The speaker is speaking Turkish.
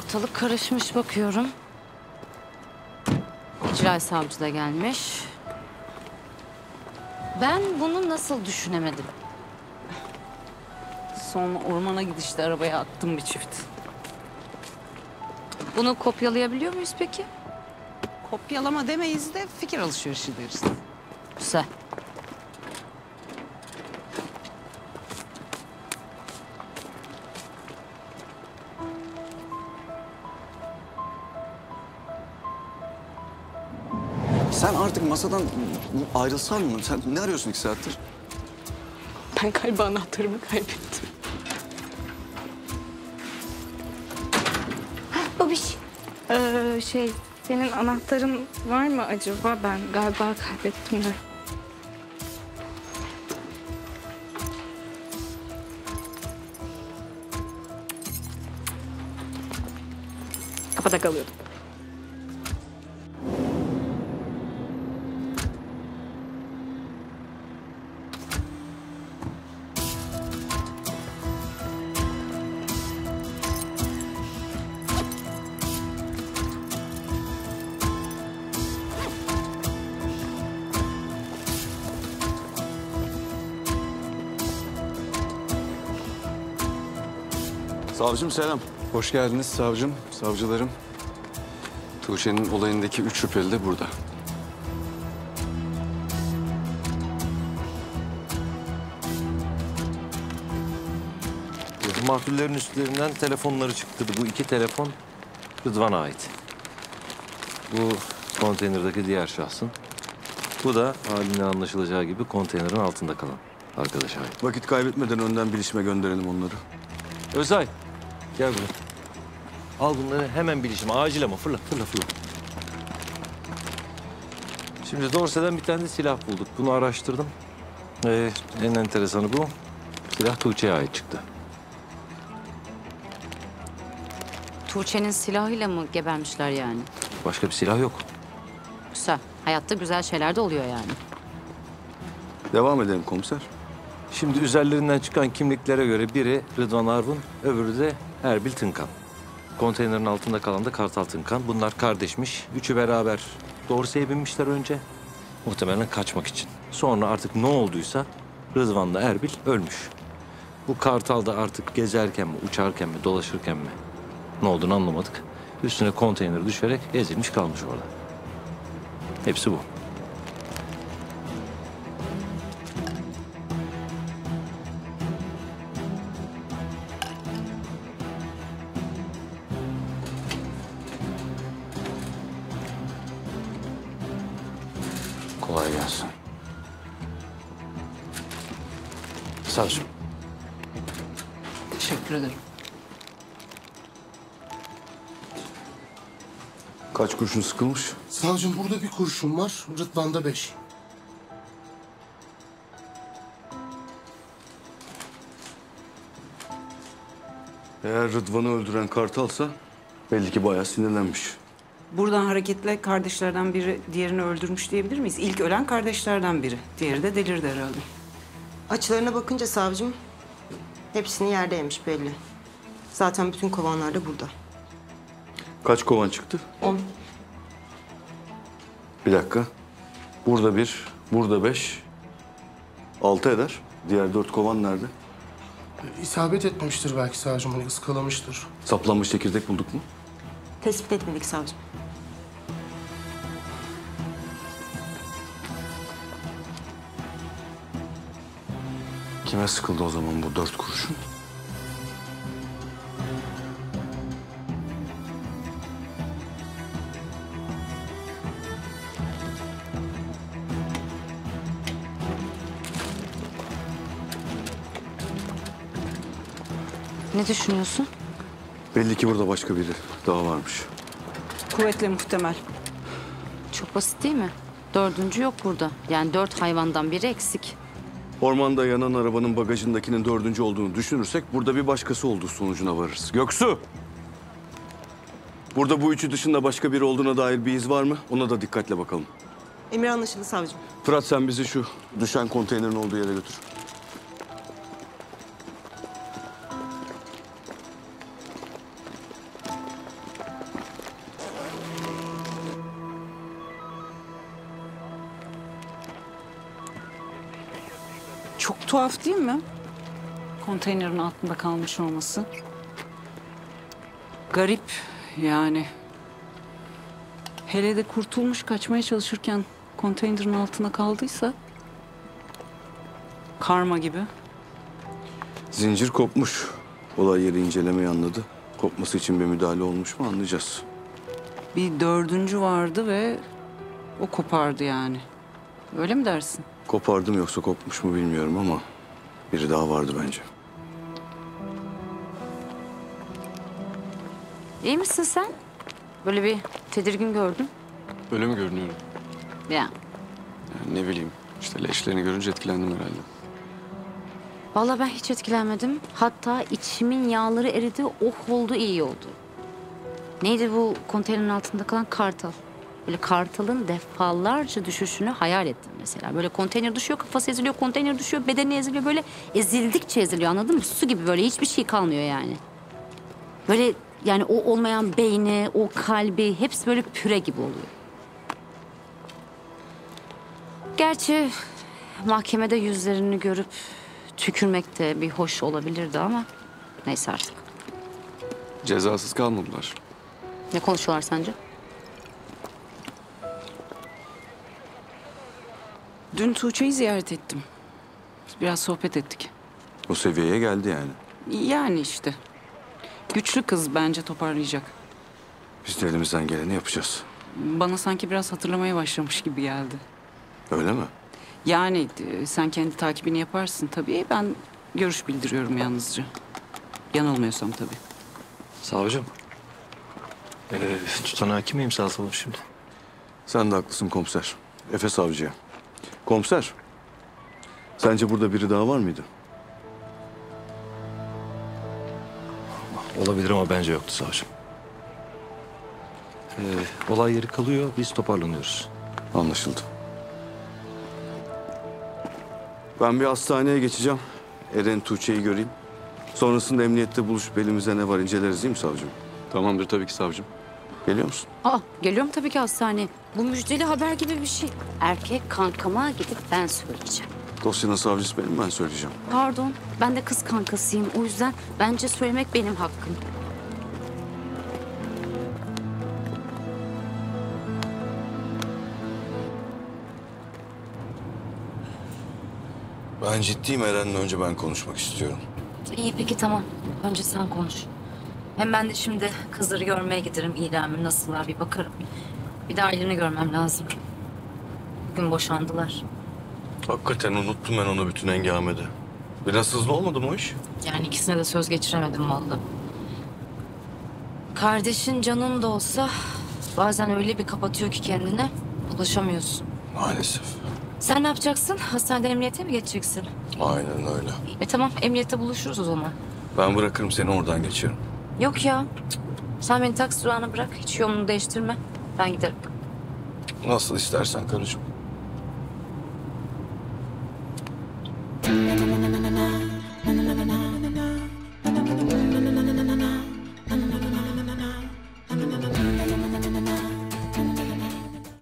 Ortalık karışmış bakıyorum. İcra savcı da gelmiş. Ben bunu nasıl düşünemedim? Son ormana gidişte arabaya attım bir çift. Bunu kopyalayabiliyor muyuz peki? Kopyalama demeyiz de fikir alışverişi deriz. Güzel. Sen artık masadan ayrılsan mı? Sen ne arıyorsun 2 saattir? Ben galiba anahtarımı kaybettim. Babiş. Senin anahtarın var mı acaba? Ben galiba kaybettim de. Kapıda kalıyordum. Savcım selam. Hoş geldiniz savcım, savcılarım. Tuğçe'nin olayındaki 3 şüpheli de burada. Mahfillerin üstlerinden telefonları çıktı. Bu 2 telefon Rıdvan'a ait. Bu konteynerdeki diğer şahsın. Bu da halinden anlaşılacağı gibi konteynerin altında kalan arkadaşa ait. Vakit kaybetmeden önden bilişime gönderelim onları. Özay, gel buraya. Al bunları hemen bilişime, acil ama fırla. Şimdi Dorse'den bir tane de silah bulduk. Bunu araştırdım. En enteresanı bu. Silah Tuğçe'ye ait çıktı. Tuğçe'nin silahıyla mı gebermişler yani? Başka bir silah yok. Güzel. Hayatta güzel şeyler de oluyor yani. Devam edelim komiser. Şimdi üzerlerinden çıkan kimliklere göre biri Rıdvan Arvun, öbürü de Erbil Tınkan. Konteynerin altında kalan da Kartal Tınkan. Bunlar kardeşmiş. Üçü beraber Dorse'ye binmişler önce. Muhtemelen kaçmak için. Sonra artık ne olduysa Rıdvan'la Erbil ölmüş. Bu Kartal da artık gezerken mi, uçarken mi, dolaşırken mi ne olduğunu anlamadık. Üstüne konteyner düşerek ezilmiş kalmış orada. Hepsi bu. Kolay gelsin. Savcım. Teşekkür ederim. Kaç kurşun sıkılmış? Savcım burada bir kurşun var, Rıdvan'da 5. Eğer Rıdvan'ı öldüren Kartal'sa belli ki bayağı sinirlenmiş. Buradan hareketle kardeşlerden biri diğerini öldürmüş diyebilir miyiz? İlk ölen kardeşlerden biri. Diğeri de delirdi herhalde. Açılarına bakınca savcım hepsini yerde yemiş belli. Zaten bütün kovanlar da burada. Kaç kovan çıktı? 10. Bir dakika. Burada 1, burada 5. 6 eder. Diğer 4 kovan nerede? İsabet etmemiştir belki savcım, hani ıskalamıştır. Saplanmış çekirdek bulduk mu? Tespit etmedik savcım. Kime sıkıldı o zaman bu 4 kurşun? Ne düşünüyorsun? Belli ki burada başka biri daha varmış. Kuvvetle muhtemel. Çok basit değil mi? 4. yok burada. Yani 4 hayvandan biri eksik. Ormanda yanan arabanın bagajındakinin 4. olduğunu düşünürsek burada bir başkası olduğu sonucuna varırız. Göksu! Burada bu 3'ü dışında başka biri olduğuna dair bir iz var mı? Ona da dikkatle bakalım. Emir anlaşıldı savcım. Fırat sen bizi şu düşen konteynerin olduğu yere götür. Çok tuhaf değil mi? Konteynerin altında kalmış olması. Garip yani. Hele de kurtulmuş kaçmaya çalışırken konteynerin altına kaldıysa... Karma gibi. Zincir kopmuş. Olay yeri incelemeyi anladı. Kopması için bir müdahale olmuş mu anlayacağız. Bir dördüncü vardı ve o kopardı yani. Öyle mi dersin? Kopardım yoksa kopmuş mu bilmiyorum ama biri daha vardı bence. İyi misin sen? Böyle bir tedirgin gördüm. Öyle mi görünüyorum? Ya. Yani ne bileyim. İşte leşlerini görünce etkilendim herhalde. Vallahi ben hiç etkilenmedim. Hatta içimin yağları eridi. Oh oldu, iyi oldu. Neydi bu konteynerin altında kalan kartal? Böyle kartalın defalarca düşüşünü hayal ettim mesela. Böyle konteyner düşüyor, kafası eziliyor, konteyner düşüyor, bedeni eziliyor. Böyle ezildikçe eziliyor, anladın mı? Su gibi böyle, hiçbir şey kalmıyor yani. Böyle yani o olmayan beyni, o kalbi hepsi böyle püre gibi oluyor. Gerçi mahkemede yüzlerini görüp tükürmek de bir hoş olabilirdi ama neyse artık. Cezasız kalmadılar. Ne konuşuyorlar sence? Dün Tuğçe'yi ziyaret ettim. Biraz sohbet ettik. O seviyeye geldi yani. Yani işte. Güçlü kız, bence toparlayacak. Biz de elimizden geleni yapacağız. Bana sanki biraz hatırlamaya başlamış gibi geldi. Öyle mi? Yani sen kendi takibini yaparsın tabii. Ben görüş bildiriyorum yalnızca. Yanılmıyorsam tabii. Savcım. Tutanağı kim imzalatalım şimdi? Sen de haklısın komiser. Efe savcıya. Komiser. Sence burada biri daha var mıydı? Olabilir ama bence yoktu savcım. Olay yeri kalıyor, biz toparlanıyoruz. Anlaşıldı. Ben bir hastaneye geçeceğim. Eren Tuğçe'yi göreyim. Sonrasında emniyette buluşup elimize ne var inceleriz değil mi savcım? Tamamdır tabii ki savcım. Geliyor musun? Aa, geliyorum tabii ki hastaneye. Bu müjdeli haber gibi bir şey. Erkek kankama gidip ben söyleyeceğim. Dosyanın savcısı benim, ben söyleyeceğim. Pardon, ben de kız kankasıyım. O yüzden bence söylemek benim hakkım. Ben ciddiyim, Eren'le önce ben konuşmak istiyorum. İyi peki tamam. Önce sen konuş. Hem ben de şimdi kızları görmeye giderim. İyiler mi, nasıllar bir bakarım. Bir de aileni görmem lazım. Bugün boşandılar. Hakikaten unuttum ben onu bütün hengamede. Biraz hızlı olmadı mı o iş? Yani ikisine de söz geçiremedim vallahi. Kardeşin canın da olsa bazen öyle bir kapatıyor ki kendine ulaşamıyorsun. Maalesef. Sen ne yapacaksın? Hastaneden emniyete mi geçeceksin? Aynen öyle. Tamam, emniyette buluşuruz o zaman. Ben bırakırım seni, oradan geçerim. Yok ya. Sen beni taksi durağına bırak. Hiç yolunu değiştirme. Ben giderim. Nasıl istersen karıcığım.